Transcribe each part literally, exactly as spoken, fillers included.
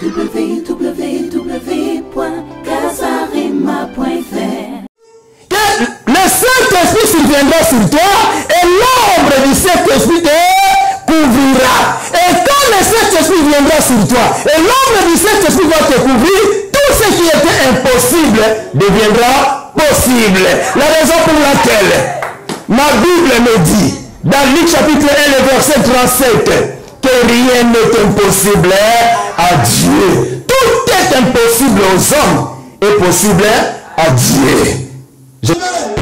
w w w point casarima point f r. Le Saint-Esprit surviendra sur toi et l'ombre du Saint-Esprit te couvrira. Et quand le Saint-Esprit viendra sur toi et l'ombre du Saint-Esprit va te couvrir, tout ce qui était impossible deviendra possible. La raison pour laquelle ma Bible me dit, dans Luc chapitre un, le verset trente-sept, que rien n'est impossible à Dieu. Tout est impossible aux hommes et possible à Dieu. Je...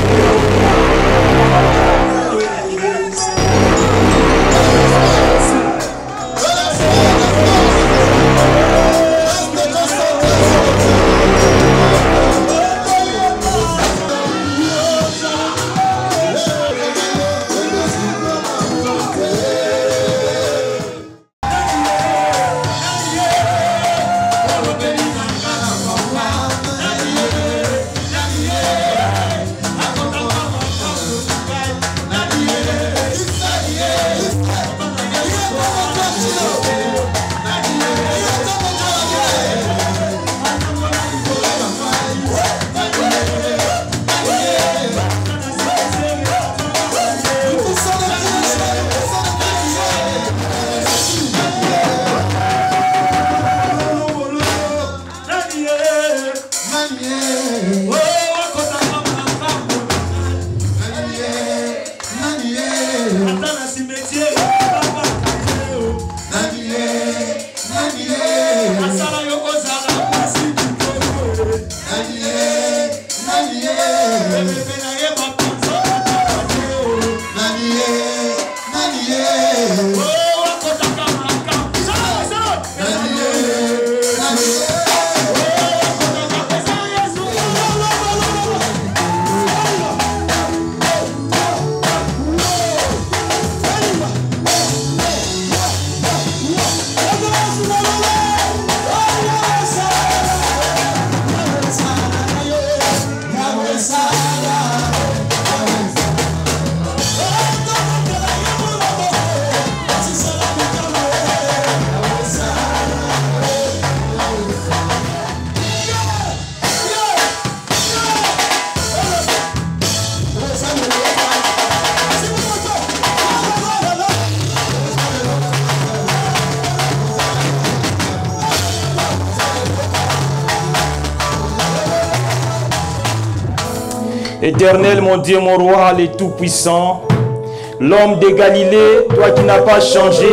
Éternel, mon Dieu, mon roi, le Tout-Puissant, l'homme de Galilée, toi qui n'as pas changé,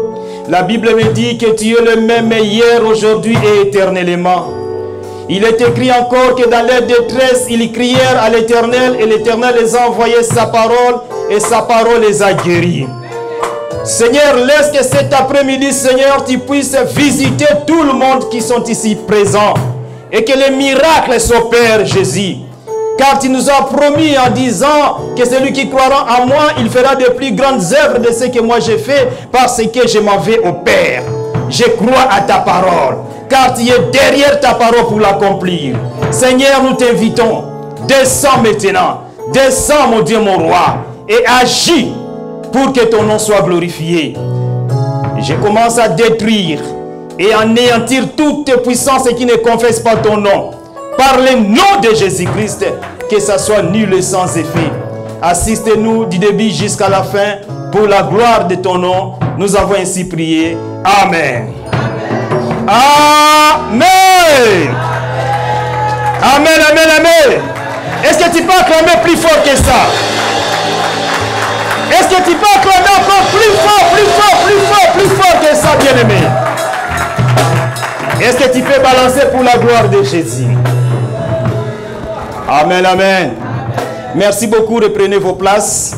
la Bible me dit que tu es le même hier, aujourd'hui et éternellement. Il est écrit encore que dans leur détresse, ils crièrent à l'Éternel et l'Éternel les a envoyé sa parole et sa parole les a guéris. Seigneur, laisse que cet après-midi, Seigneur, tu puisses visiter tout le monde qui sont ici présents et que les miracles s'opèrent, Jésus. Car tu nous as promis en disant que celui qui croira en moi, il fera de plus grandes œuvres de ce que moi j'ai fait parce que je m'en vais au Père. Je crois à ta parole, car tu es derrière ta parole pour l'accomplir. Seigneur, nous t'invitons, descends maintenant, descends mon Dieu, mon roi, et agis pour que ton nom soit glorifié. Je commence à détruire et anéantir toutes tes puissances qui ne confessent pas ton nom. Par le nom de Jésus-Christ, que ça soit nul et sans effet. Assiste-nous du début jusqu'à la fin, pour la gloire de ton nom. Nous avons ainsi prié. Amen. Amen. Amen, amen, amen. Est-ce que tu peux acclamer plus fort que ça? Est-ce que tu peux acclamer encore plus fort, plus fort, plus fort, plus fort que ça, bien-aimé? Est-ce que tu peux balancer pour la gloire de Jésus? Amen, amen. Merci beaucoup. Reprenez vos places.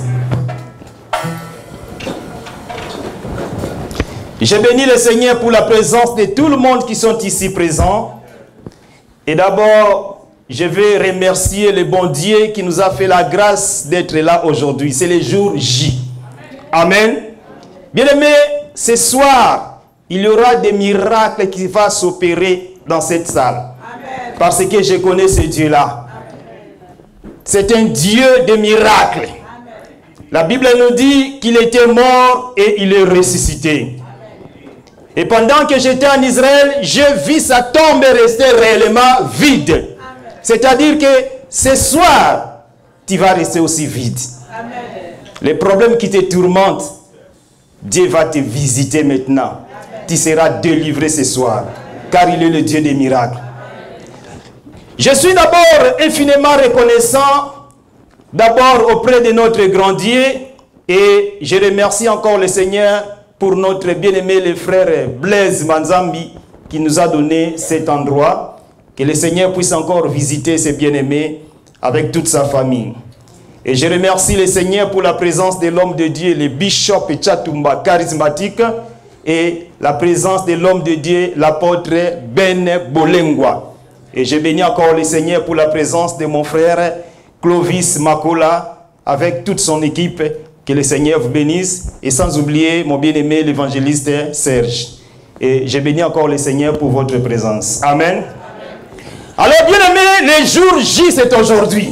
Je bénis le Seigneur pour la présence de tout le monde qui sont ici présents. Et d'abord, je vais remercier le bon Dieu qui nous a fait la grâce d'être là aujourd'hui. C'est le jour J. Amen. Bien-aimés, ce soir, il y aura des miracles qui vont s'opérer dans cette salle. Amen. Parce que je connais ce Dieu-là. C'est un Dieu de miracles. Amen. La Bible nous dit qu'il était mort et il est ressuscité. Amen. Et pendant que j'étais en Israël, j'ai vu sa tombe rester réellement vide. C'est-à-dire que ce soir, tu vas rester aussi vide. Amen. Les problèmes qui te tourmentent, Dieu va te visiter maintenant. Amen. Tu seras délivré ce soir, car il est le Dieu des miracles. Je suis d'abord infiniment reconnaissant, d'abord auprès de notre grand Dieu, et je remercie encore le Seigneur pour notre bien-aimé le frère Blaise Manzambi qui nous a donné cet endroit. Que le Seigneur puisse encore visiter ses bien-aimés avec toute sa famille. Et je remercie le Seigneur pour la présence de l'homme de Dieu, le bishop Tchatumba charismatique, et la présence de l'homme de Dieu, l'apôtre Ben Bolengwa. Et je bénis encore le Seigneur pour la présence de mon frère Clovis Makola avec toute son équipe. Que le Seigneur vous bénisse. Et sans oublier mon bien-aimé l'évangéliste Serge. Et je bénis encore le Seigneur pour votre présence. Amen. Alors, bien-aimés, le jour J, c'est aujourd'hui.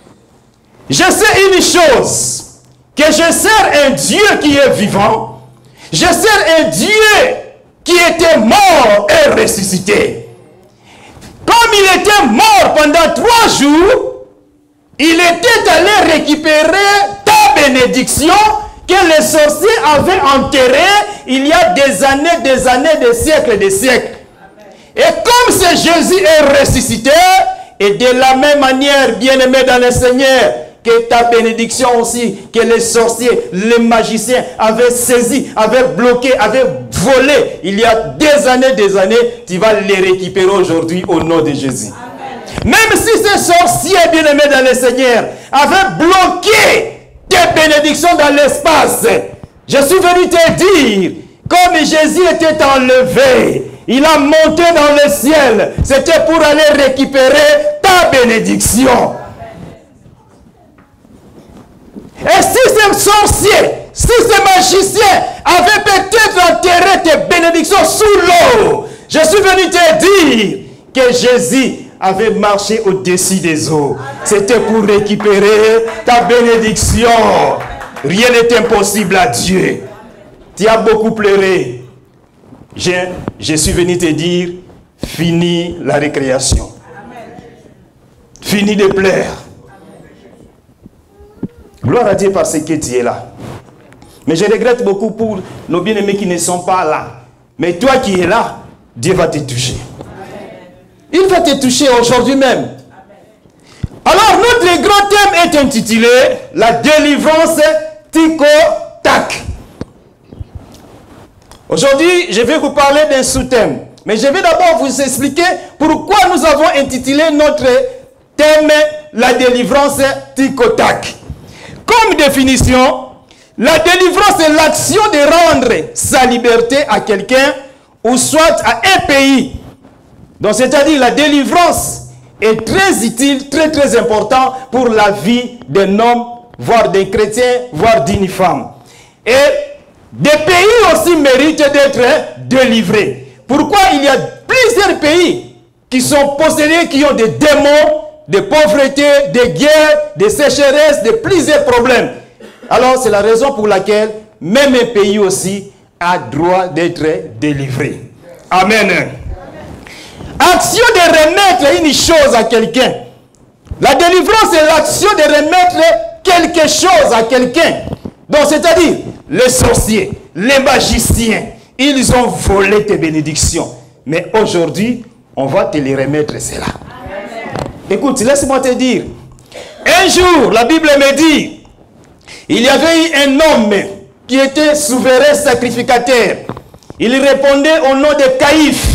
Je sais une chose, que je sers un Dieu qui est vivant. Je sers un Dieu qui était mort et ressuscité. Comme il était mort pendant trois jours, il était allé récupérer ta bénédiction que les sorciers avaient enterrée il y a des années, des années, des siècles, des siècles. Et comme ce Jésus est ressuscité, et de la même manière, bien-aimé dans le Seigneur, que ta bénédiction aussi, que les sorciers, les magiciens avaient saisi, avaient bloqué, avaient volé, il y a des années, des années, tu vas les récupérer aujourd'hui au nom de Jésus. Amen. Même si ces sorciers, bien-aimés dans le Seigneur, avaient bloqué tes bénédictions dans l'espace, je suis venu te dire, comme Jésus était enlevé, il a monté dans le ciel. C'était pour aller récupérer ta bénédiction. Et si ces sorciers, si ces magiciens avaient peut-être enterré tes bénédictions sous l'eau, je suis venu te dire que Jésus avait marché au-dessus des eaux. C'était pour récupérer ta bénédiction. Rien n'est impossible à Dieu. Tu as beaucoup pleuré. Je, je suis venu te dire, fini la récréation. Fini de pleurer. Gloire à Dieu parce que tu es là. Mais je regrette beaucoup pour nos bien-aimés qui ne sont pas là. Mais toi qui es là, Dieu va te toucher. Il va te toucher aujourd'hui même. Alors notre grand thème est intitulé la délivrance Tiko Tak. Aujourd'hui, je vais vous parler d'un sous-thème. Mais je vais d'abord vous expliquer pourquoi nous avons intitulé notre thème la délivrance Tiko Tak. Comme définition, la délivrance est l'action de rendre sa liberté à quelqu'un ou soit à un pays. Donc, c'est-à-dire la délivrance est très utile, très très important pour la vie d'un homme, voire d'un chrétien, voire d'une femme. Et des pays aussi méritent d'être délivrés. Pourquoi il y a plusieurs pays qui sont possédés, qui ont des démons, de pauvreté, de guerres, de sécheresse, de plusieurs problèmes. Alors, c'est la raison pour laquelle même un pays aussi a droit d'être délivré. Amen. Action de remettre une chose à quelqu'un. La délivrance est l'action de remettre quelque chose à quelqu'un. Donc, c'est-à-dire, les sorciers, les magiciens, ils ont volé tes bénédictions. Mais aujourd'hui, on va te les remettre, cela. Écoute, laisse-moi te dire. Un jour, la Bible me dit, il y avait eu un homme qui était souverain sacrificateur. Il répondait au nom de Caïphe.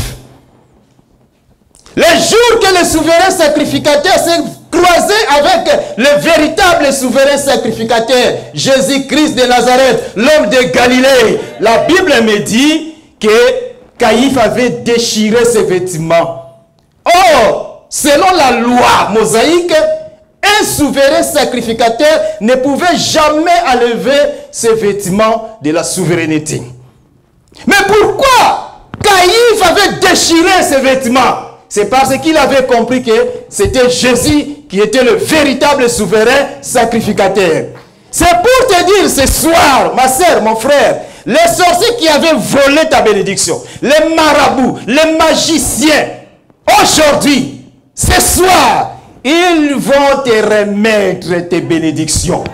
Le jour que le souverain sacrificateur s'est croisé avec le véritable souverain sacrificateur, Jésus-Christ de Nazareth, l'homme de Galilée, la Bible me dit que Caïphe avait déchiré ses vêtements. Or, selon la loi mosaïque, un souverain sacrificateur ne pouvait jamais enlever ses vêtements de la souveraineté. Mais pourquoi Caïphe avait déchiré ses vêtements? C'est parce qu'il avait compris que c'était Jésus qui était le véritable souverain sacrificateur. C'est pour te dire ce soir, ma soeur, mon frère, Les sorciers qui avaient volé ta bénédiction, les marabouts, les magiciens, aujourd'hui, ce soir, ils vont te remettre tes bénédictions.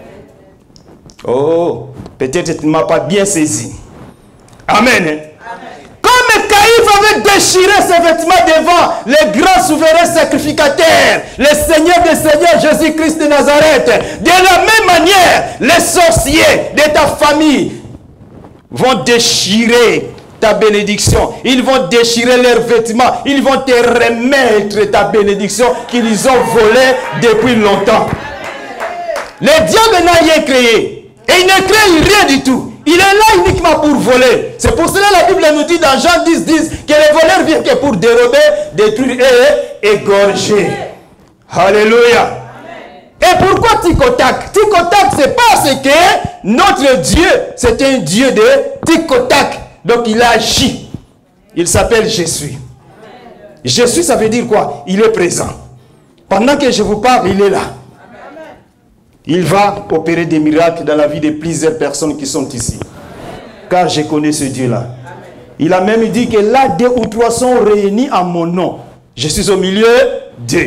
Oh, peut-être tu ne m'as pas bien saisi. Amen. Amen. Comme Caïphe avait déchiré ses vêtements devant le grand souverain sacrificateur, le Seigneur des Seigneurs, Jésus-Christ de Nazareth, de la même manière, les sorciers de ta famille vont déchirer ta bénédiction. Ils vont déchirer leurs vêtements. Ils vont te remettre ta bénédiction qu'ils ont volée depuis longtemps. Le diable n'a rien créé. Et il ne crée rien du tout. Il est là uniquement pour voler. C'est pour cela que la Bible nous dit dans Jean dix, dix que les voleurs viennent que pour dérober, détruire et égorger. Alléluia. Et pourquoi tic-au-tac? Tic-au-tac, c'est parce que notre Dieu, c'est un Dieu de tic-au-tac. Donc il agit. Il s'appelle Jésus. Jésus, ça veut dire quoi? Il est présent. Pendant que je vous parle, il est là. Il va opérer des miracles dans la vie de plusieurs personnes qui sont ici. Car je connais ce Dieu-là. Il a même dit que là, deux ou trois sont réunis en mon nom. Je suis au milieu d'eux.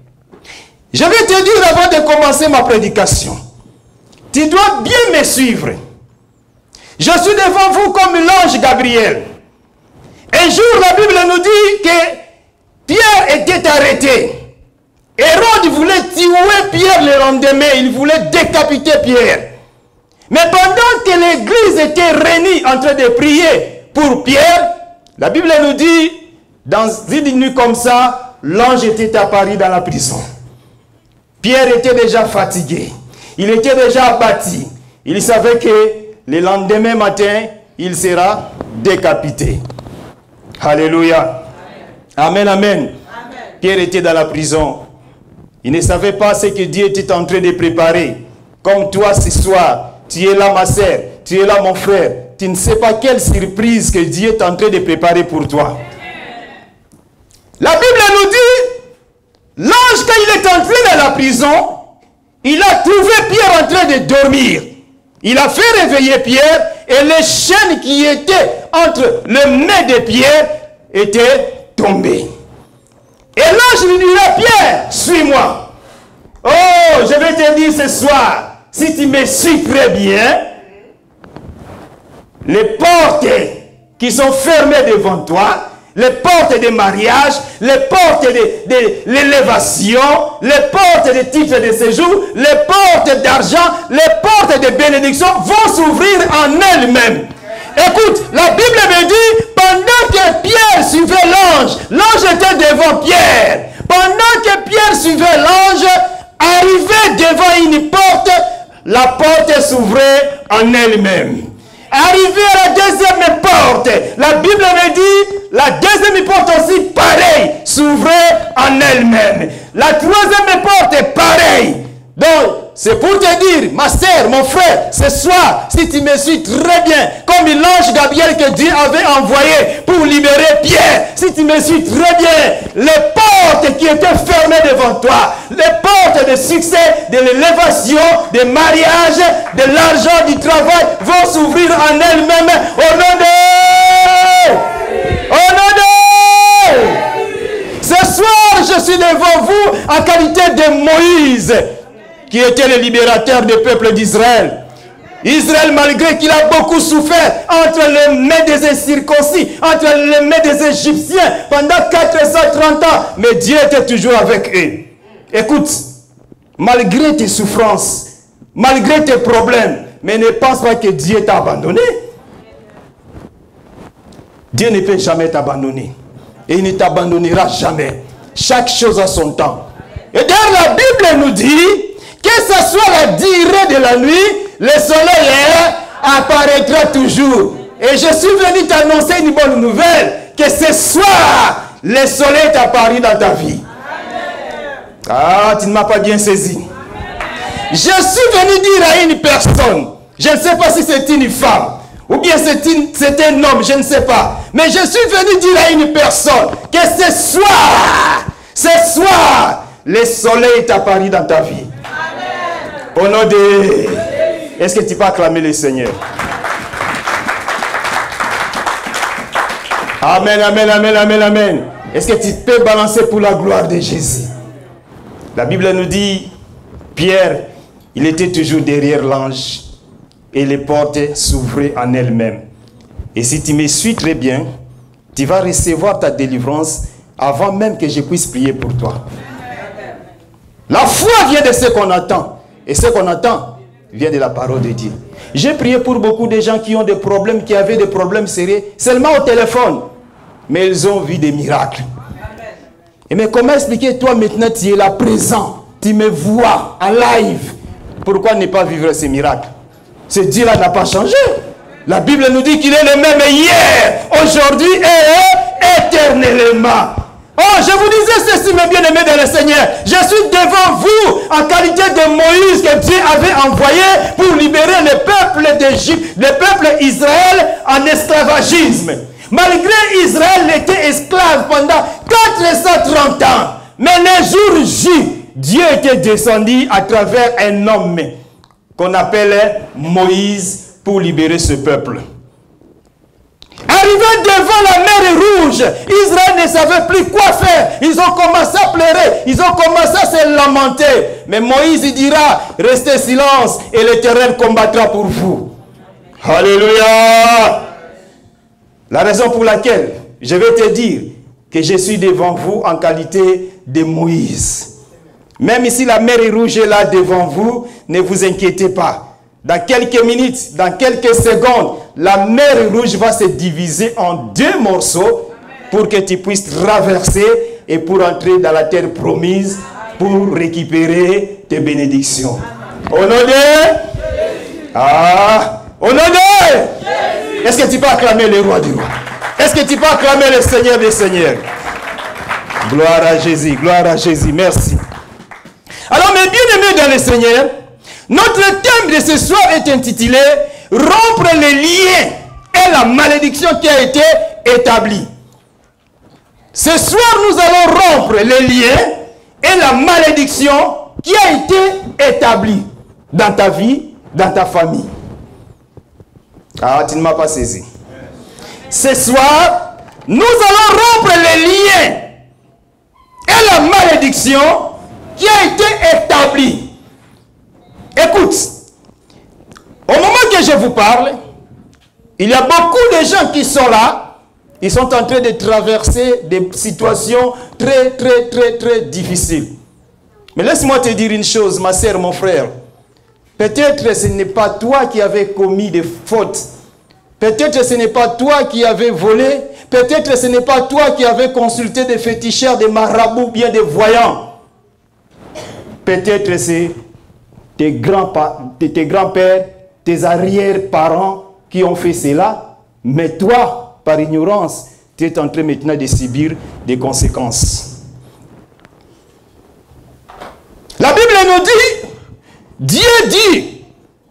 Je vais te dire avant de commencer ma prédication. Tu dois bien me suivre. Je suis devant vous comme l'ange Gabriel. Un jour, la Bible nous dit que Pierre était arrêté. Hérode voulait tuer Pierre le lendemain. Il voulait décapiter Pierre. Mais pendant que l'église était réunie en train de prier pour Pierre, la Bible nous dit, dans une nuit comme ça, l'ange était apparu dans la prison. Pierre était déjà fatigué. Il était déjà abattu. Il savait que le lendemain matin, il sera décapité. Alléluia. Amen, amen. Amen. Pierre était dans la prison. Il ne savait pas ce que Dieu était en train de préparer. Comme toi ce soir, tu es là ma sœur, tu es là mon frère. Tu ne sais pas quelle surprise que Dieu est en train de préparer pour toi. La Bible nous dit, l'ange quand il est entré dans la prison, il a trouvé Pierre en train de dormir. Il a fait réveiller Pierre et les chaînes qui étaient entre les mains de Pierre étaient tombées. Et l'ange lui dit, Pierre, suis-moi. Oh, je vais te dire ce soir, si tu me suis très bien, les portes qui sont fermées devant toi, les portes de mariage, les portes de, de l'élévation, les portes de titres de séjour, les portes d'argent, les portes de bénédiction vont s'ouvrir en elles-mêmes. Écoute, la Bible me dit, pendant que Pierre suivait l'ange, l'ange était devant Pierre. Pendant que Pierre suivait l'ange, arrivé devant une porte, la porte s'ouvrait en elle-même. Arrivé à la deuxième porte, la Bible me dit, la deuxième porte aussi, pareil, s'ouvrait en elle-même. La troisième porte est pareille. Donc, c'est pour te dire, ma sœur, mon frère, ce soir, si tu me suis très bien, comme l'ange Gabriel que Dieu avait envoyé pour libérer Pierre, si tu me suis très bien, les portes qui étaient fermées devant toi, les portes de succès, de l'élévation, de mariage, de l'argent, du travail, vont s'ouvrir en elles-mêmes au nom de... Au nom de... Ce soir, je suis devant vous en qualité de Moïse, qui était le libérateur du peuple d'Israël. Israël, malgré qu'il a beaucoup souffert entre les mains des incirconcis, entre les mains des Égyptiens, pendant quatre cent trente ans, mais Dieu était toujours avec eux. Écoute, malgré tes souffrances, malgré tes problèmes, mais ne pense pas que Dieu t'a abandonné. Dieu ne peut jamais t'abandonner. Et il ne t'abandonnera jamais. Chaque chose a son temps. Et d'ailleurs, la Bible nous dit, que ce soit la durée de la nuit, le soleil apparaîtra toujours. Et je suis venu t'annoncer une bonne nouvelle, que ce soir, le soleil est apparu dans ta vie. Ah, tu ne m'as pas bien saisi. Je suis venu dire à une personne, je ne sais pas si c'est une femme, ou bien c'est un homme, je ne sais pas. Mais je suis venu dire à une personne, que ce soir, ce soir, le soleil est apparu dans ta vie. Au nom de... Est-ce que tu peux acclamer le Seigneur? Amen, amen, amen, amen, amen. Est-ce que tu peux balancer pour la gloire de Jésus? La Bible nous dit, Pierre, il était toujours derrière l'ange et les portes s'ouvraient en elles-mêmes. Et si tu me suis très bien, tu vas recevoir ta délivrance avant même que je puisse prier pour toi. La foi vient de ce qu'on attend. Et ce qu'on attend vient de la parole de Dieu. J'ai prié pour beaucoup de gens qui ont des problèmes, qui avaient des problèmes sérieux, seulement au téléphone. Mais ils ont vu des miracles. Et mais comment expliquer, toi maintenant tu es là présent, tu me vois en live. Pourquoi ne pas vivre ces miracles? Ce Dieu-là n'a pas changé. La Bible nous dit qu'il est le même hier, aujourd'hui et éternellement. Oh, je vous disais ceci, mes bien-aimés dans le Seigneur. Je suis devant vous en qualité de Moïse que Dieu avait envoyé pour libérer le peuple d'Égypte, le peuple Israël en esclavagisme. Malgré Israël était esclave pendant quatre cent trente ans. Mais le jour J, Dieu était descendu à travers un homme qu'on appelait Moïse pour libérer ce peuple. Arrivé devant la mer Rouge, Israël ne savait plus quoi faire. Ils ont commencé à pleurer, ils ont commencé à se lamenter. Mais Moïse il dira, restez silence et l'Éternel combattra pour vous. Alléluia. La raison pour laquelle je vais te dire que je suis devant vous en qualité de Moïse. Même ici la mer Rouge est là devant vous, ne vous inquiétez pas. Dans quelques minutes, dans quelques secondes, la mer Rouge va se diviser en deux morceaux pour que tu puisses traverser et pour entrer dans la terre promise pour récupérer tes bénédictions. Au nom de... Ah, au nom de... Est-ce que tu peux acclamer le roi du roi? Est-ce que tu peux acclamer le Seigneur des Seigneurs? Gloire à Jésus, gloire à Jésus, merci. Alors mes bien-aimés dans le Seigneur, notre thème de ce soir est intitulé « Rompre les liens et la malédiction qui a été établie ». Ce soir, nous allons rompre les liens et la malédiction qui a été établie dans ta vie, dans ta famille. Ah, tu ne m'as pas saisi. Ce soir, nous allons rompre les liens et la malédiction qui a été établie. Écoute, au moment que je vous parle, il y a beaucoup de gens qui sont là, ils sont en train de traverser des situations très, très, très, très difficiles. Mais laisse-moi te dire une chose, ma sœur, mon frère. Peut-être ce n'est pas toi qui avais commis des fautes. Peut-être ce n'est pas toi qui avais volé. Peut-être ce n'est pas toi qui avais consulté des féticheurs, des marabouts, bien des voyants. Peut-être c'est tes grands-pères, tes grands-pères, tes arrière-parents qui ont fait cela. Mais toi, par ignorance, tu es en train maintenant de subir des conséquences. La Bible nous dit, Dieu dit,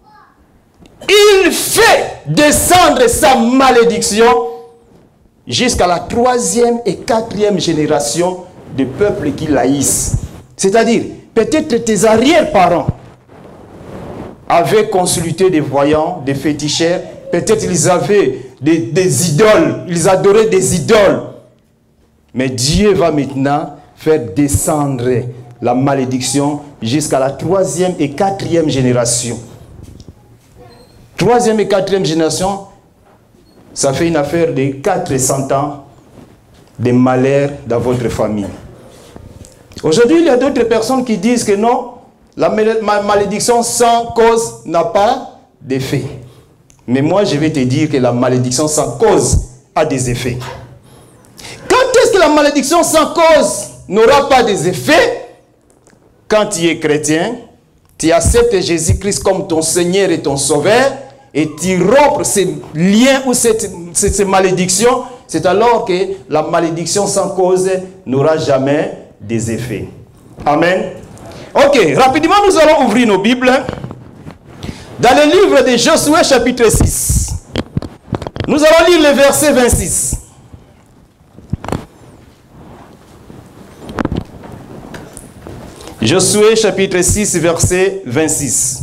il fait descendre sa malédiction jusqu'à la troisième et quatrième génération de peuples qui l'haïssent. C'est-à-dire, peut-être tes arrière-parents avaient consulté des voyants, des féticheurs, peut-être ils avaient des, des idoles, ils adoraient des idoles. Mais Dieu va maintenant faire descendre la malédiction jusqu'à la troisième et quatrième génération. Troisième et quatrième génération, ça fait une affaire de quatre cents ans de malheur dans votre famille. Aujourd'hui, il y a d'autres personnes qui disent que non, la malédiction sans cause n'a pas d'effet. Mais moi, je vais te dire que la malédiction sans cause a des effets. Quand est-ce que la malédiction sans cause n'aura pas des effets? Quand tu es chrétien, tu acceptes Jésus-Christ comme ton Seigneur et ton Sauveur, et tu rompes ces liens ou cette, cette, cette malédiction, c'est alors que la malédiction sans cause n'aura jamais des effets. Amen. Ok, rapidement nous allons ouvrir nos Bibles dans le livre de Josué chapitre six. Nous allons lire le verset vingt-six. Josué chapitre six, verset vingt-six.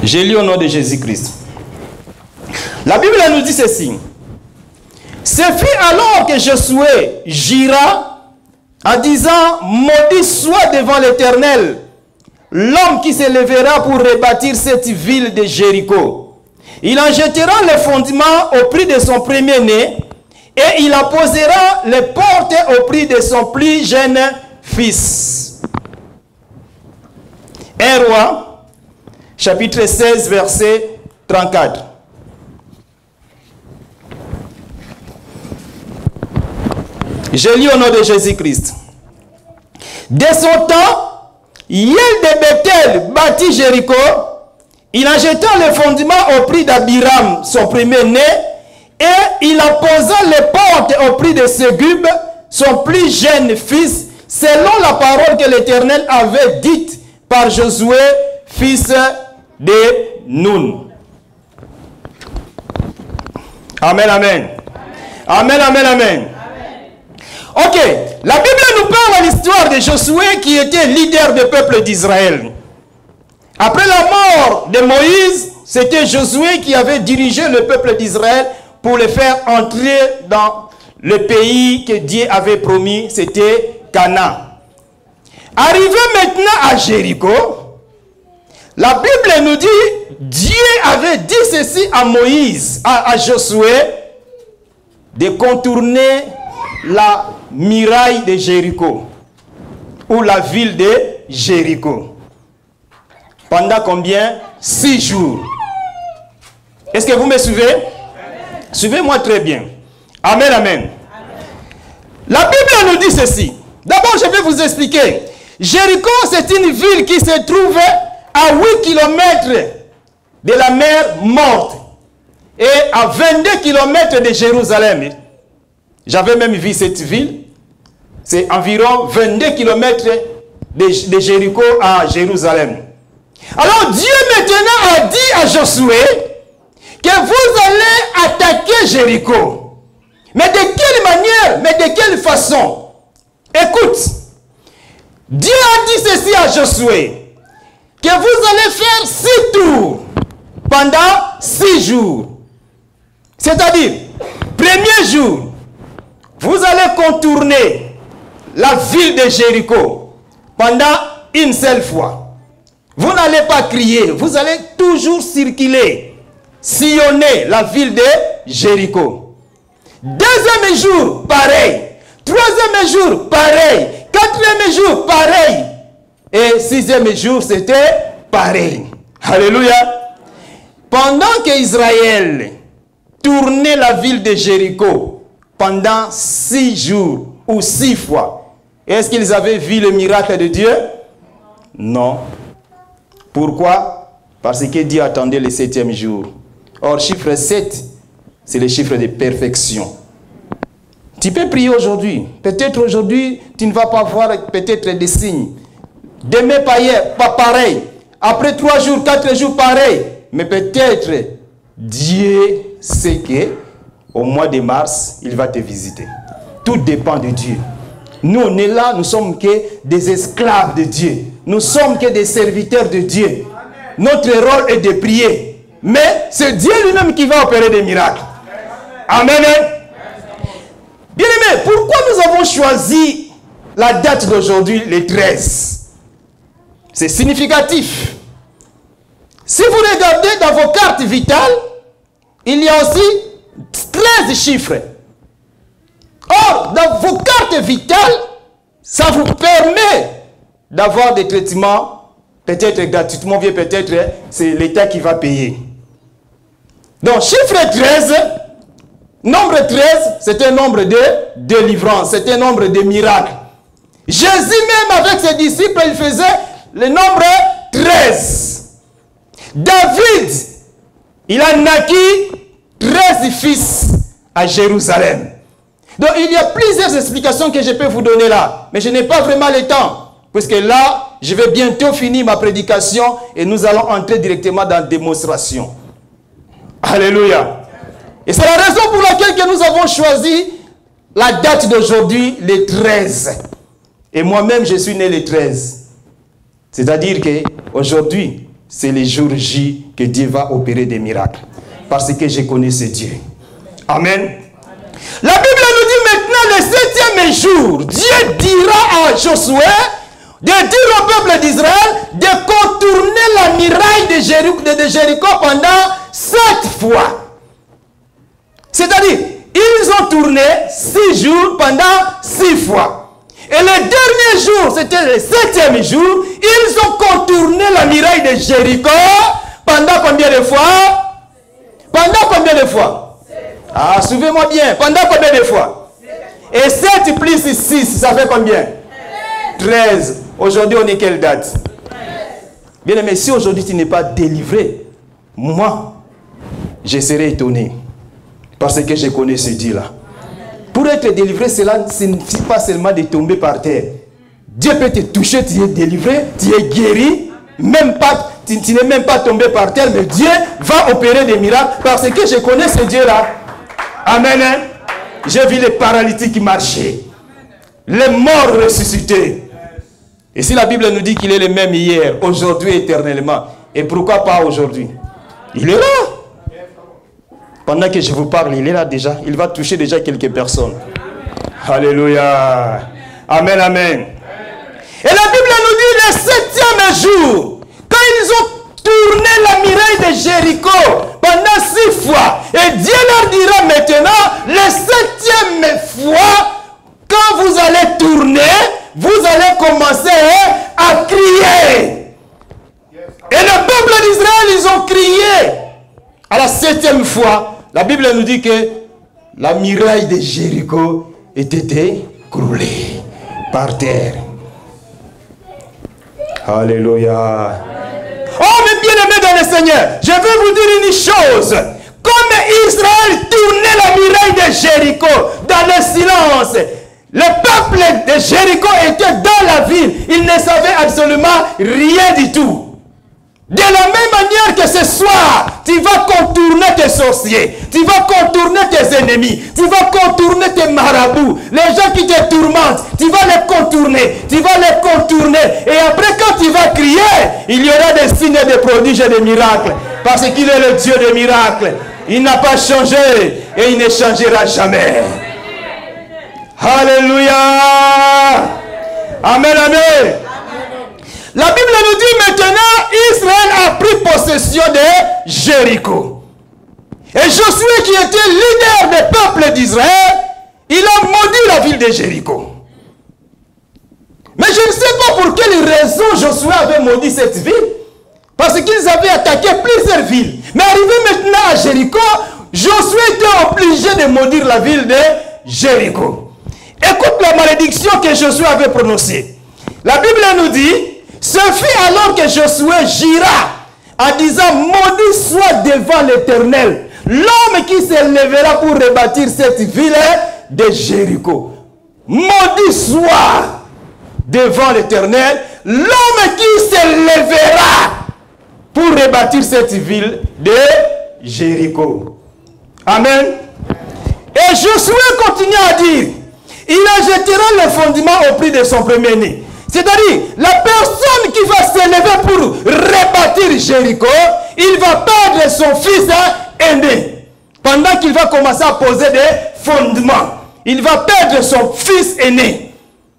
J'ai lu au nom de Jésus-Christ. La Bible nous dit ceci. Ce fut alors que Josué gira en disant, maudit soit devant l'Éternel l'homme qui se lèvera pour rebâtir cette ville de Jéricho. Il en jettera le fondement au prix de son premier-né et il en posera les portes au prix de son plus jeune fils. un Roi, chapitre seize, verset trente-quatre. Je lis au nom de Jésus-Christ. Dès son temps, Hiel de Bethel bâtit Jéricho. Il en jeta le fondement au prix d'Abiram, son premier-né, et il en posa les portes au prix de Ségub, son plus jeune fils, selon la parole que l'Éternel avait dite par Josué, fils de Nun. Amen, amen. Amen, amen, amen. Ok, la Bible nous parle de l'histoire de Josué qui était leader du peuple d'Israël. Après la mort de Moïse, c'était Josué qui avait dirigé le peuple d'Israël pour le faire entrer dans le pays que Dieu avait promis, c'était Canaan. Arrivé maintenant à Jéricho, la Bible nous dit, Dieu avait dit ceci à Moïse, à, à Josué, de contourner la muraille de Jéricho, ou la ville de Jéricho. Pendant combien? Six jours. Est-ce que vous me suivez? Suivez-moi très bien. Amen, amen. La Bible nous dit ceci. D'abord, je vais vous expliquer. Jéricho, c'est une ville qui se trouve à huit kilomètres de la mer Morte et à vingt-deux kilomètres de Jérusalem. J'avais même vu cette ville. C'est environ vingt-deux kilomètres de, de Jéricho à Jérusalem. Alors Dieu maintenant a dit à Josué que vous allez attaquer Jéricho. Mais de quelle manière? Mais de quelle façon? Écoute, Dieu a dit ceci à Josué, que vous allez faire six tours pendant six jours. C'est-à-dire, premier jour, vous allez contourner la ville de Jéricho pendant une seule fois. Vous n'allez pas crier, vous allez toujours circuler, sillonner la ville de Jéricho. Deuxième jour, pareil. Troisième jour, pareil. Quatrième jour, pareil. Et sixième jour, c'était pareil. Alléluia. Pendant qu'Israël tournait la ville de Jéricho pendant six jours ou six fois, est-ce qu'ils avaient vu le miracle de Dieu? Non. Pourquoi? Parce que Dieu attendait le septième jour. Or, chiffre sept, c'est le chiffre de perfection. Tu peux prier aujourd'hui. Peut-être aujourd'hui, tu ne vas pas voir peut-être des signes. Demain, pas pareil. Après trois jours, quatre jours, pareil. Mais peut-être, Dieu sait que au mois de mars, il va te visiter. Tout dépend de Dieu. Nous, on est là, nous sommes que des esclaves de Dieu. Nous sommes que des serviteurs de Dieu. Notre rôle est de prier. Mais c'est Dieu lui-même qui va opérer des miracles. Amen. Bien aimé, pourquoi nous avons choisi la date d'aujourd'hui, le treize? C'est significatif. Si vous regardez dans vos cartes vitales, il y a aussi treize chiffres. Or, dans vos cartes vitales, ça vous permet d'avoir des traitements, peut-être gratuitement, bien peut-être c'est l'État qui va payer. Donc, chiffre treize, nombre treize, c'est un nombre de délivrance, c'est un nombre de miracles. Jésus même avec ses disciples, il faisait le nombre treize. David, il a naquit treize fils à Jérusalem. Donc il y a plusieurs explications que je peux vous donner là. Mais je n'ai pas vraiment le temps. Puisque là, je vais bientôt finir ma prédication et nous allons entrer directement dans la démonstration. Alléluia. Et c'est la raison pour laquelle que nous avons choisi la date d'aujourd'hui, le treize. Et moi-même, je suis né le treize. C'est-à-dire qu'aujourd'hui, c'est les jours J que Dieu va opérer des miracles. Parce que je connais ce Dieu. Amen. La Bible nous dit maintenant, le septième jour, Dieu dira à Josué de dire au peuple d'Israël de contourner la muraille de Jéricho, de Jéricho pendant sept fois. C'est-à-dire, ils ont tourné six jours pendant six fois. Et le dernier jour, c'était le septième jour, ils ont contourné la muraille de Jéricho pendant combien de fois? Pendant combien de fois? Ah, suivez-moi bien. Pendant combien de fois? Et sept plus six, ça fait combien? treize. Aujourd'hui, on est quelle date? Bien aimé, si aujourd'hui tu n'es pas délivré, moi, je serai étonné. Parce que je connais ce Dieu-là. Pour être délivré, cela ne signifie pas seulement de tomber par terre. Dieu peut te toucher, tu es délivré, tu es guéri. Même pas, tu, tu n'es même pas tombé par terre, mais Dieu va opérer des miracles parce que je connais ce Dieu-là. Amen. Hein? J'ai vu les paralytiques marcher, les morts ressuscités. Et si la Bible nous dit qu'il est le même hier, aujourd'hui, éternellement, et pourquoi pas aujourd'hui? Il est là. Pendant que je vous parle, il est là déjà. Il va toucher déjà quelques personnes. Alléluia. Amen, amen. Et la Bible nous dit le septième jour, quand ils ont tourné la muraille de Jéricho pendant six fois, et Dieu leur dira maintenant, le septième fois, quand vous allez tourner, vous allez commencer à crier. Et le peuple d'Israël, ils ont crié. À la septième fois, la Bible nous dit que la muraille de Jéricho était écroulée par terre. Alléluia. Oh, mes bien-aimés dans le Seigneur, je vais vous dire une chose. Comme Israël tournait la muraille de Jéricho dans le silence, le peuple de Jéricho était dans la ville. Il ne savait absolument rien du tout. De la même manière que ce soir, tu vas contourner tes sorciers, tu vas contourner tes ennemis, tu vas contourner tes marabouts, les gens qui te tourmentent, tu vas les contourner, tu vas les contourner. Et après, quand tu vas crier, il y aura des signes, des prodiges et des miracles. Parce qu'il est le Dieu des miracles. Il n'a pas changé et il ne changera jamais. Alléluia. Amen, amen. La Bible nous dit maintenant, Israël a pris possession de Jéricho. Et Josué, qui était leader des peuples d'Israël, il a maudit la ville de Jéricho. Mais je ne sais pas pour quelle raison Josué avait maudit cette ville. Parce qu'ils avaient attaqué plusieurs villes. Mais arrivé maintenant à Jéricho, Josué était obligé de maudire la ville de Jéricho. Écoute la malédiction que Josué avait prononcée. La Bible nous dit, ce fut alors que Josué jura en disant, maudit soit devant l'Éternel l'homme qui se lèvera pour rebâtir cette ville de Jéricho. Maudit soit devant l'Éternel l'homme qui se lèvera pour rebâtir cette ville de Jéricho. Amen. Et Josué continue à dire, il achètera le fondement au prix de son premier-né. C'est-à-dire, la personne qui va se lever pour rebâtir Jéricho, il va perdre son fils aîné. Pendant qu'il va commencer à poser des fondements, il va perdre son fils aîné.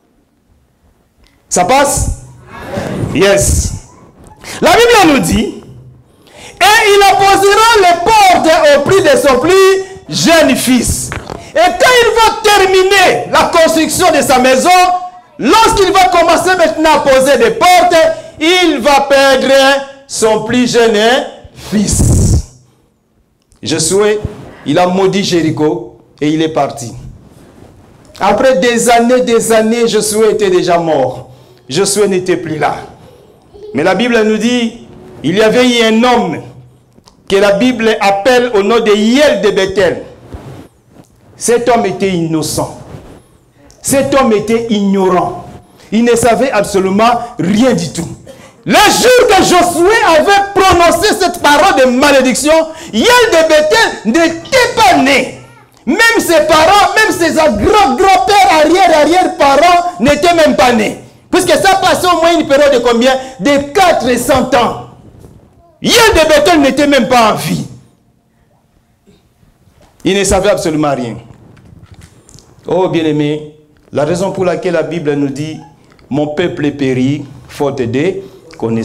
Ça passe? Yes. La Bible nous dit, et il apposera les portes au prix de son plus jeune fils. Et quand il va terminer la construction de sa maison, lorsqu'il va commencer maintenant à poser des portes, il va perdre son plus jeune fils. Josué, il a maudit Jéricho et il est parti. Après des années, des années, Josué était déjà mort. Josué n'était plus là. Mais la Bible nous dit, il y avait eu un homme que la Bible appelle au nom de Hiel de Bethel. Cet homme était innocent. Cet homme était ignorant. Il ne savait absolument rien du tout. Le jour que Josué avait prononcé cette parole de malédiction, Hiel de Bethel n'était pas né. Même ses parents, même ses grands-grands-pères, arrière-arrière-parents n'étaient même pas nés. Puisque ça passait au moins une période de combien? De quatre cents ans. Hiel de Bethel n'était même pas en vie. Il ne savait absolument rien. Oh bien-aimé, la raison pour laquelle la Bible nous dit « Mon peuple est péri, faute de connaissance ».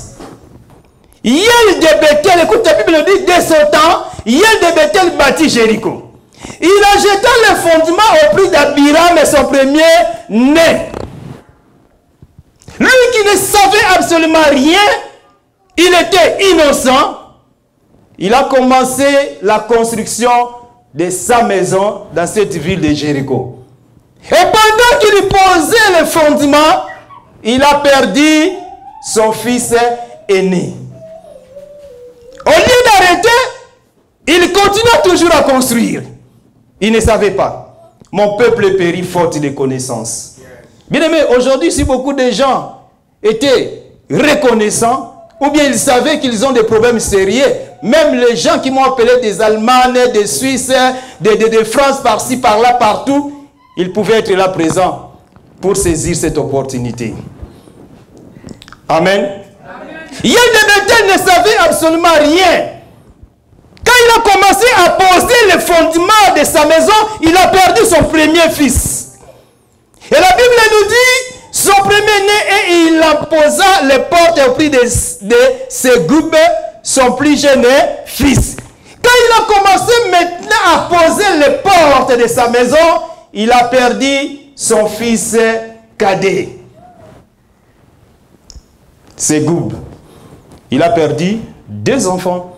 Hiel de Bethel, écoute, la Bible nous dit, dès ce temps, Hiel de Bethel bâtit Jéricho. Il a jeté le fondement au prix d'Abiram et son premier-né. Lui qui ne savait absolument rien, il était innocent. Il a commencé la construction de sa maison dans cette ville de Jéricho. Et pendant qu'il posait le fondement, il a perdu son fils aîné. Au lieu d'arrêter, il continua toujours à construire. Il ne savait pas. Mon peuple périt faute de connaissances. Bien aimé, aujourd'hui, si beaucoup de gens étaient reconnaissants, ou bien ils savaient qu'ils ont des problèmes sérieux, même les gens qui m'ont appelé des Allemands, des Suisses, de, de, de France, par-ci, par-là, partout, ils pouvaient être là présents pour saisir cette opportunité. Amen. Hiel de Bethel ne savait absolument rien. Quand il a commencé à poser le fondement de sa maison, il a perdu son premier fils. Et la Bible nous dit, son premier-né, et il en posa les portes au prix de, de Ségub, son plus jeune fils. Quand il a commencé maintenant à poser les portes de sa maison, il a perdu son fils cadet. Ségub. Il a perdu deux enfants.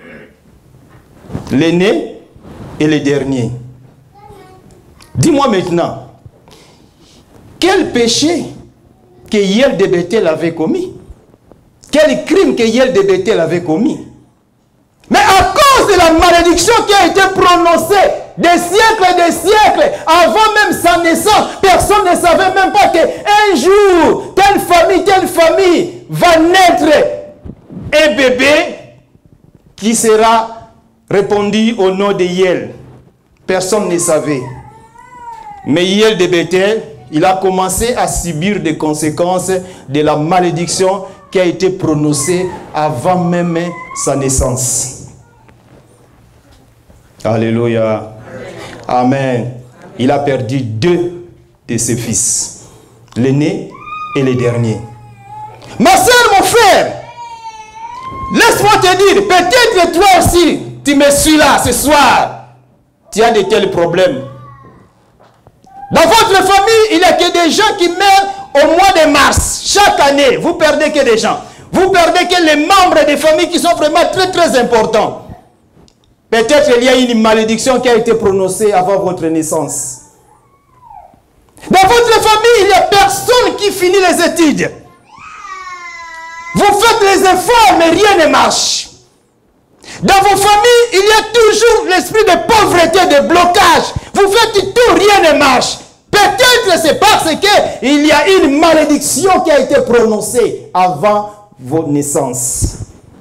L'aîné et le dernier. Dis-moi maintenant, quel péché que Hiel de Bethel avait commis? Quel crime que Hiel de Bethel avait commis? Mais à cause de la malédiction qui a été prononcée des siècles et des siècles, avant même sa naissance, personne ne savait même pas qu'un jour, telle famille, telle famille va naître un bébé qui sera répondu au nom de Hiel. Personne ne savait. Mais Hiel de Bethel, il a commencé à subir des conséquences de la malédiction qui a été prononcée avant même sa naissance. Alléluia. Amen. Il a perdu deux de ses fils. L'aîné et le dernier. Ma soeur, mon frère, laisse-moi te dire, peut-être toi aussi, tu me suis là ce soir. Tu as de tels problèmes. Dans votre famille, il n'y a que des gens qui meurent au mois de mars. Chaque année, vous perdez que des gens. Vous perdez que les membres des familles qui sont vraiment très très importants. Peut-être il y a une malédiction qui a été prononcée avant votre naissance. Dans votre famille, il n'y a personne qui finit les études. Vous faites les efforts, mais rien ne marche. Dans vos familles, il y a toujours l'esprit de pauvreté, de blocage. Vous faites tout, rien ne marche. Peut-être c'est parce qu'il y a une malédiction qui a été prononcée avant votre naissance.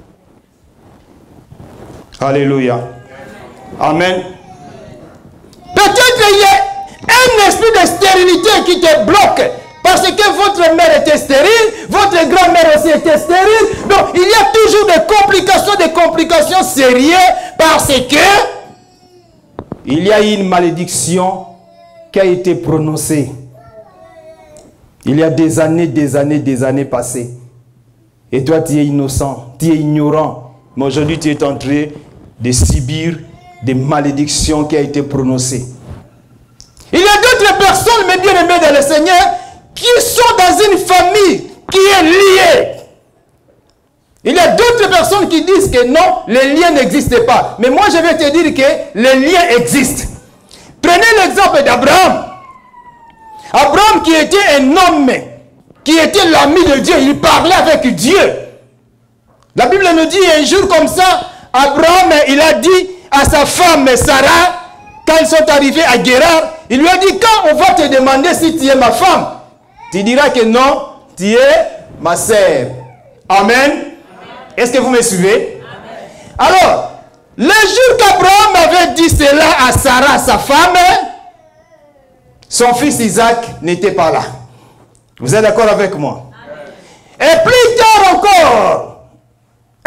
Alléluia. Amen. Peut-être il y a un esprit de stérilité qui te bloque. Parce que votre mère était stérile, votre grand-mère aussi était stérile. Donc, il y a toujours des complications, des complications sérieuses parce que il y a une malédiction qui a été prononcée. Il y a des années, des années, des années passées. Et toi, tu es innocent, tu es ignorant. Mais aujourd'hui, tu es en train de subir des malédictions qui ont été prononcées. Il y a d'autres personnes, mes bien-aimés dans le Seigneur, qui sont dans une famille qui est liée. Il y a d'autres personnes qui disent que non, les liens n'existent pas. Mais moi, je vais te dire que les liens existent. Prenez l'exemple d'Abraham. Abraham qui était un homme, qui était l'ami de Dieu. Il parlait avec Dieu. La Bible nous dit un jour comme ça, Abraham, il a dit à sa femme Sarah, quand ils sont arrivés à Guérar, il lui a dit, quand on va te demander si tu es ma femme, tu diras que non, tu es ma sœur. Amen. Est-ce que vous me suivez? Amen. Alors, le jour qu'Abraham avait dit cela à Sarah, sa femme, son fils Isaac n'était pas là. Vous êtes d'accord avec moi? Amen. Et plus tard encore,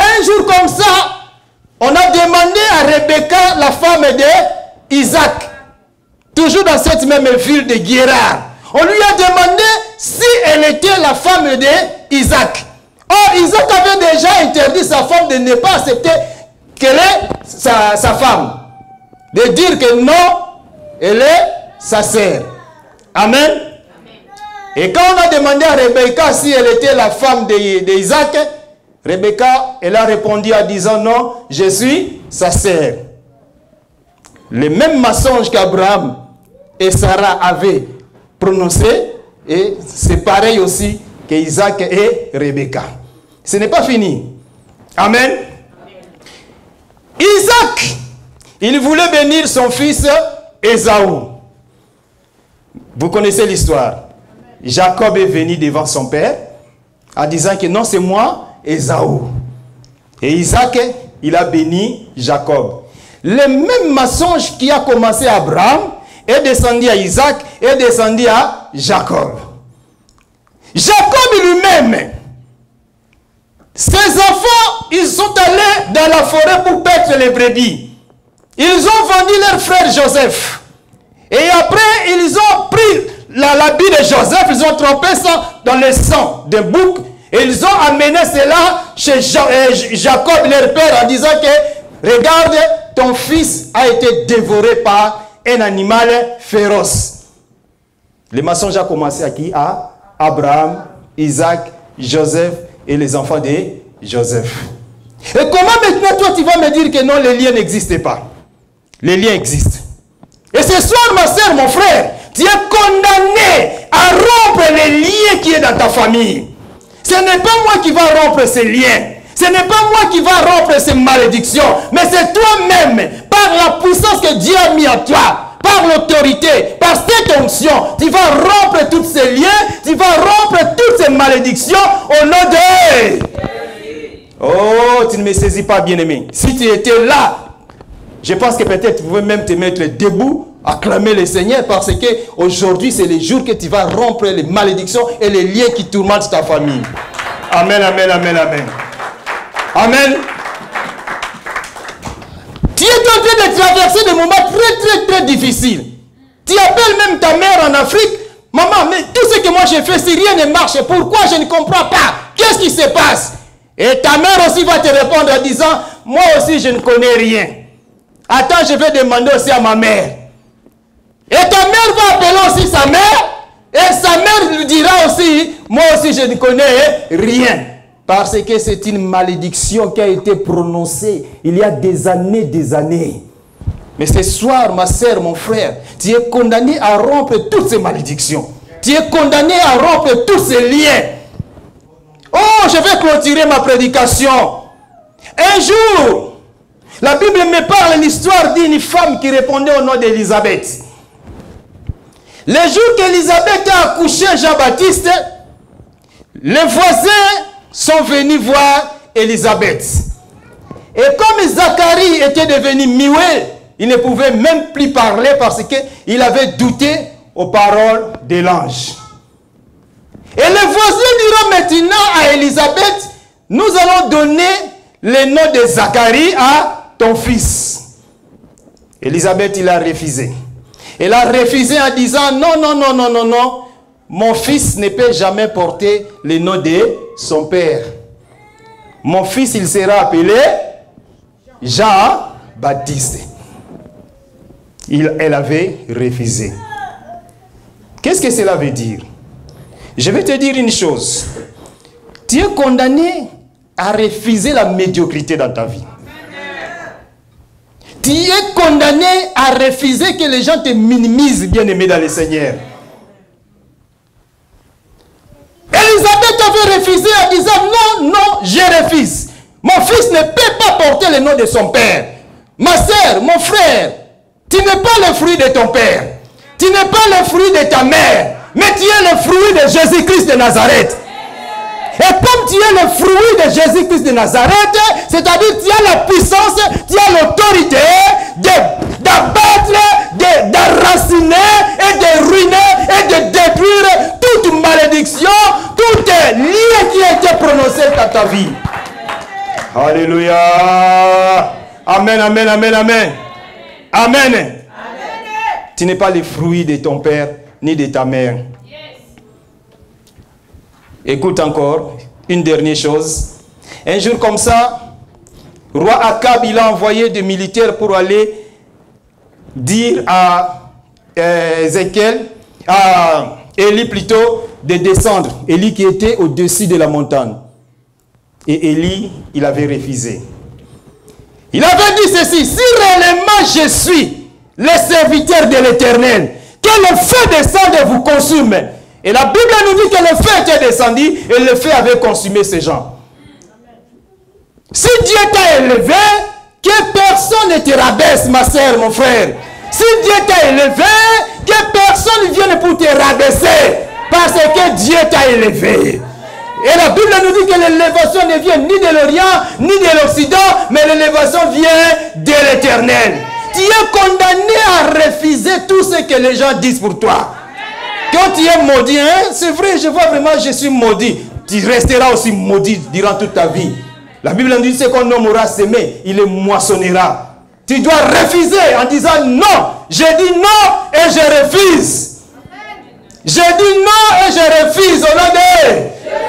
Un jour comme ça, on a demandé à Rebecca, la femme d'Isaac, toujours dans cette même ville de Guérard. On lui a demandé si elle était la femme d'Isaac. Or, Isaac avait déjà interdit sa femme de ne pas accepter qu'elle est sa, sa femme. De dire que non, elle est sa sœur. Amen. Et quand on a demandé à Rebecca si elle était la femme d'Isaac, Rebecca, elle a répondu en disant non, je suis sa sœur. Le même mensonge qu'Abraham et Sarah avaient prononcé, et c'est pareil aussi qu'Isaac et Rebecca. Ce n'est pas fini. Amen. Isaac, il voulait bénir son fils Ésaü. Vous connaissez l'histoire. Jacob est venu devant son père en disant que non, c'est moi, Ésaü. Et Isaac, il a béni Jacob. Le même mensonge qui a commencé à Abraham est descendu à Isaac, est descendu à Jacob. Jacob lui-même, ses enfants, ils sont allés dans la forêt pour paître les brebis. Ils ont vendu leur frère Joseph. Et après, ils ont pris l'habit de Joseph, ils ont trempé ça dans le sang d'un bouc. Et ils ont amené cela chez Jacob, leur père, en disant que, regarde, ton fils a été dévoré par un animal féroce. Le mensonge a commencé à qui? À Abraham, Isaac, Joseph et les enfants de Joseph. Et comment maintenant toi tu vas me dire que non, les liens n'existent pas? Les liens existent. Et ce soir, ma soeur, mon frère, tu es condamné à rompre les liens qui sont dans ta famille. Ce n'est pas moi qui va rompre ces liens. Ce n'est pas moi qui va rompre ces malédictions. Mais c'est toi-même, par la puissance que Dieu a mis en toi, par l'autorité, par cette onction, tu vas rompre tous ces liens, tu vas rompre toutes ces malédictions au nom de... Oh, tu ne me saisis pas, bien-aimé. Si tu étais là, je pense que peut-être tu pouvais même te mettre debout, acclamer le Seigneur, parce que aujourd'hui c'est le jour que tu vas rompre les malédictions et les liens qui tourmentent ta famille. Amen, amen, amen, amen. Amen. Tu es en train de traverser des moments très, très, très difficiles. Tu appelles même ta mère en Afrique. Maman, mais tout ce que moi j'ai fait, si rien ne marche, pourquoi je ne comprends pas? Qu'est-ce qui se passe? Et ta mère aussi va te répondre en disant, moi aussi je ne connais rien. Attends, je vais demander aussi à ma mère. Et ta mère va appeler aussi sa mère. Et sa mère lui dira aussi, moi aussi je ne connais rien. Parce que c'est une malédiction qui a été prononcée il y a des années, des années. Mais ce soir, ma soeur, mon frère, tu es condamné à rompre toutes ces malédictions. Tu es condamné à rompre tous ces liens. Oh, je vais clôturer ma prédication. Un jour, la Bible me parle de l'histoire d'une femme qui répondait au nom d'Élisabeth. Le jour qu'Élisabeth a accouché Jean-Baptiste, les voisins sont venus voir Élisabeth. Et comme Zacharie était devenu muet, il ne pouvait même plus parler parce qu'il avait douté aux paroles de l'ange. Et les voisins diront maintenant à Élisabeth, nous allons donner le nom de Zacharie à ton fils. Élisabeth, il a refusé. Elle a refusé en disant, non, non, non, non, non, non, mon fils ne peut jamais porter le nom de son père. Mon fils, il sera appelé Jean-Baptiste. Il, elle avait refusé. Qu'est-ce que cela veut dire? Je vais te dire une chose. Tu es condamné à refuser la médiocrité dans ta vie. Tu es condamné à refuser que les gens te minimisent, bien-aimé dans le Seigneur. Élisabeth avait refusé en disant non, non, je refuse. Mon fils ne peut pas porter le nom de son père. Ma soeur, mon frère, tu n'es pas le fruit de ton père. Tu n'es pas le fruit de ta mère. Mais tu es le fruit de Jésus-Christ de Nazareth. Et comme tu es le fruit de Jésus-Christ de Nazareth, c'est-à-dire tu as la puissance, tu as l'autorité d'abattre, d'enraciner et de ruiner et de détruire toute malédiction, tout lien qui a été prononcé dans ta vie. Alléluia. Amen, amen, amen, amen. Amen. Amen. Tu n'es pas le fruit de ton père ni de ta mère. Yes. Écoute encore, une dernière chose. Un jour comme ça, roi Akab, il a envoyé des militaires pour aller dire à euh, Ézéchiel, à Élie plutôt, de descendre. Élie qui était au-dessus de la montagne. Et Élie, il avait refusé. Il avait dit ceci: si réellement je suis le serviteur de l'Éternel, que le feu descende et vous consume. Et la Bible nous dit que le feu était descendu et le feu avait consumé ces gens. Si Dieu t'a élevé, que personne ne te rabaisse, ma soeur, mon frère. Si Dieu t'a élevé, que personne ne vienne pour te rabaisser, parce que Dieu t'a élevé. Et la Bible nous dit que l'élévation ne vient ni de l'Orient, ni de l'Occident, mais l'élévation vient de l'Éternel. Tu es condamné à refuser tout ce que les gens disent pour toi. Quand tu es maudit, hein, c'est vrai, je vois vraiment, je suis maudit. Tu resteras aussi maudit durant toute ta vie. La Bible nous dit que qu'on homme aura semé, il le moissonnera. Tu dois refuser en disant non. Je dis non et je refuse. Je dis non et je refuse au nom de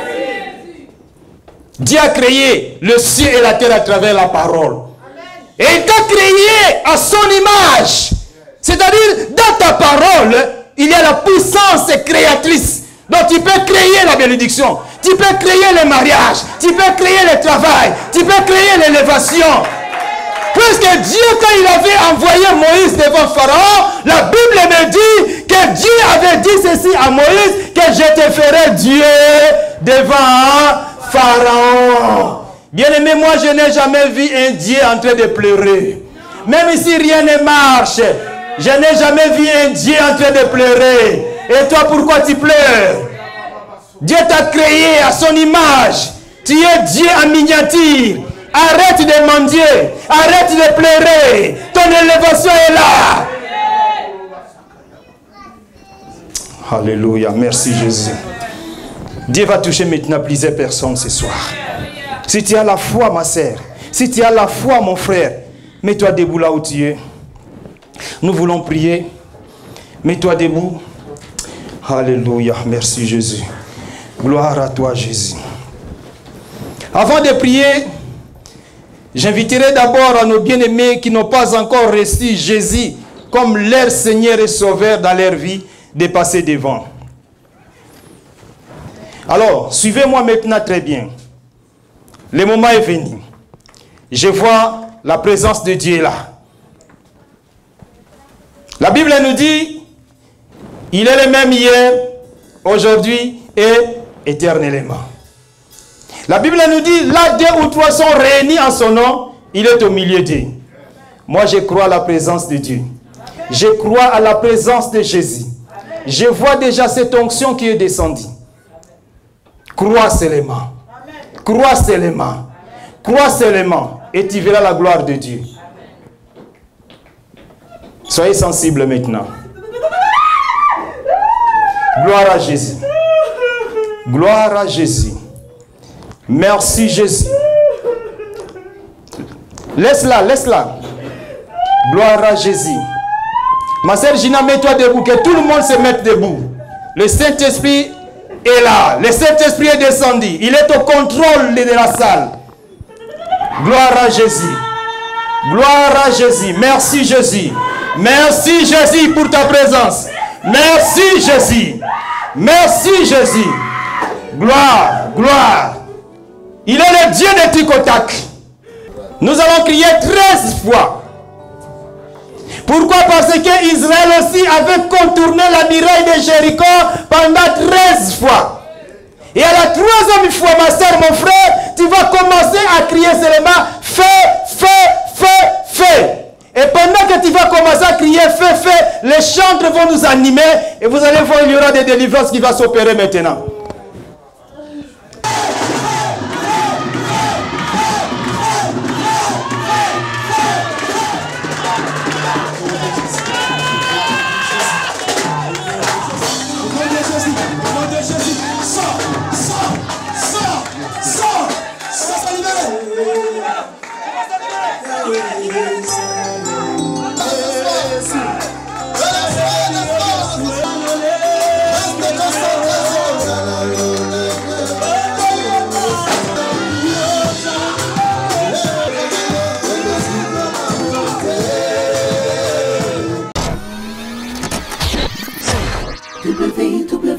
Dieu a créé le ciel et la terre à travers la parole. Et il t'a créé à son image. C'est-à-dire, dans ta parole, il y a la puissance créatrice. Donc tu peux créer la bénédiction. Tu peux créer le mariage. Tu peux créer le travail. Tu peux créer l'élévation. Puisque Dieu, quand il avait envoyé Moïse devant Pharaon, la Bible me dit que Dieu avait dit ceci à Moïse, que je te ferai Dieu devant Pharaon. Bien-aimé, moi je n'ai jamais vu un Dieu en train de pleurer. Même si rien ne marche, je n'ai jamais vu un Dieu en train de pleurer. Et toi, pourquoi tu pleures? Dieu t'a créé à son image. Tu es Dieu en miniature. Arrête de mendier. Arrête de pleurer. Ton élévation est là. Alléluia. Merci Jésus. Dieu va toucher maintenant plusieurs personnes ce soir. Si tu as la foi, ma sœur, si tu as la foi, mon frère, mets-toi debout là où tu es. Nous voulons prier. Mets-toi debout. Alléluia. Merci Jésus. Gloire à toi, Jésus. Avant de prier, j'inviterai d'abord à nos bien-aimés qui n'ont pas encore reçu Jésus comme leur Seigneur et Sauveur dans leur vie, de passer devant. Alors, suivez-moi maintenant très bien. Le moment est venu. Je vois la présence de Dieu là. La Bible nous dit, il est le même hier, aujourd'hui et éternellement. La Bible nous dit, là deux ou trois sont réunis en son nom, il est au milieu d'eux. Moi, je crois à la présence de Dieu. Je crois à la présence de Jésus. Je vois déjà cette onction qui est descendue. Crois seulement. Crois seulement. Crois seulement. Et tu verras la gloire de Dieu. Soyez sensibles maintenant. Gloire à Jésus. Gloire à Jésus. Merci Jésus. Laisse-la, laisse-la. Gloire à Jésus. Ma sœur Gina, mets-toi debout, que tout le monde se mette debout. Le Saint-Esprit est là. Le Saint-Esprit est descendu. Il est au contrôle de la salle. Gloire à Jésus. Gloire à Jésus. Merci Jésus. Merci Jésus pour ta présence. Merci Jésus. Merci Jésus. Gloire, gloire. Il est le Dieu de Tikotak. Nous allons crier treize fois. Pourquoi? Parce que Israël aussi avait contourné la muraille de Jéricho pendant treize fois. Et à la troisième fois, ma soeur, mon frère, tu vas commencer à crier seulement feu, feu, feu, feu. Et pendant que tu vas commencer à crier feu, feu, les chantres vont nous animer et vous allez voir, il y aura des délivrances qui vont s'opérer maintenant. Sors, sors, sors, sors, sors, sors, W W